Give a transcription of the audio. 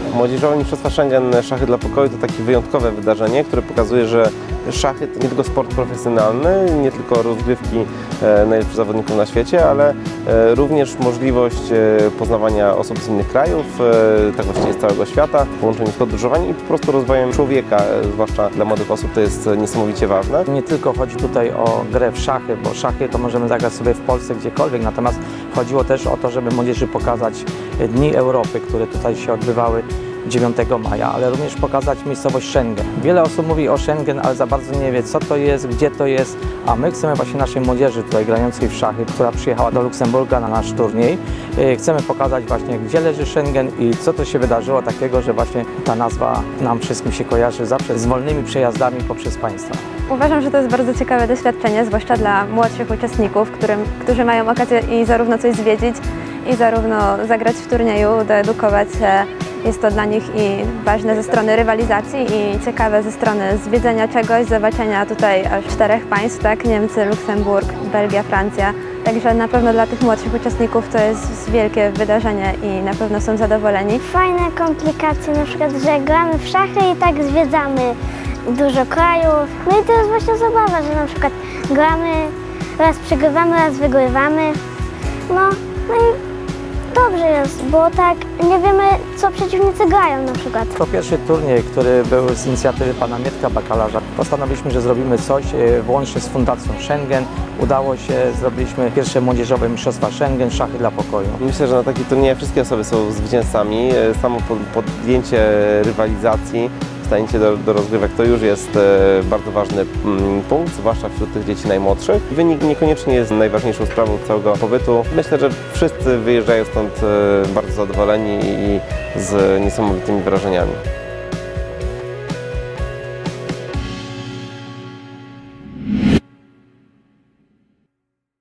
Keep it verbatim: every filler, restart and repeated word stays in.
Młodzieżowe Mistrzostwa Schengen Szachy dla Pokoju to takie wyjątkowe wydarzenie, które pokazuje, że szachy to nie tylko sport profesjonalny, nie tylko rozgrywki najlepszych zawodników na świecie, ale również możliwość poznawania osób z innych krajów, tak właściwie z całego świata, w połączeniu z podróżowaniem i po prostu rozwojem człowieka, zwłaszcza dla młodych osób, to jest niesamowicie ważne. Nie tylko chodzi tutaj o grę w szachy, bo szachy to możemy zagrać sobie w Polsce gdziekolwiek, natomiast chodziło też o to, żeby młodzieży pokazać Dni Europy, które tutaj się odbywały dziewiątego maja, ale również pokazać miejscowość Schengen. Wiele osób mówi o Schengen, ale za bardzo nie wie, co to jest, gdzie to jest, a my chcemy właśnie naszej młodzieży tutaj grającej w szachy, która przyjechała do Luksemburga na nasz turniej, chcemy pokazać właśnie, gdzie leży Schengen i co to się wydarzyło takiego, że właśnie ta nazwa nam wszystkim się kojarzy zawsze z wolnymi przejazdami poprzez państwa. Uważam, że to jest bardzo ciekawe doświadczenie, zwłaszcza dla młodszych uczestników, którym, którzy mają okazję i zarówno coś zwiedzić, i zarówno zagrać w turnieju, doedukować się. Jest to dla nich i ważne ze strony rywalizacji i ciekawe ze strony zwiedzenia czegoś, zobaczenia tutaj aż czterech państw, tak? Niemcy, Luksemburg, Belgia, Francja. Także na pewno dla tych młodszych uczestników to jest wielkie wydarzenie i na pewno są zadowoleni. Fajne komplikacje, na przykład, że gramy w szachy i tak zwiedzamy dużo krajów. No i to jest właśnie zabawa, że na przykład gramy, raz przegrywamy, raz wygrywamy. No, no i dobrze jest, bo tak nie wiemy, co przeciwnicy grają na przykład. To pierwszy turniej, który był z inicjatywy pana Mietka Bakalarza. Postanowiliśmy, że zrobimy coś łącznie z Fundacją Schengen. Udało się, zrobiliśmy pierwsze młodzieżowe mistrzostwa Schengen, szachy dla pokoju. Myślę, że na takich turniejach wszystkie osoby są zwycięzcami. Samo podjęcie rywalizacji, stanięcie do, do rozgrywek to już jest e, bardzo ważny mm, punkt, zwłaszcza wśród tych dzieci najmłodszych. Wynik niekoniecznie jest najważniejszą sprawą całego pobytu. Myślę, że wszyscy wyjeżdżają stąd e, bardzo zadowoleni i z niesamowitymi wrażeniami.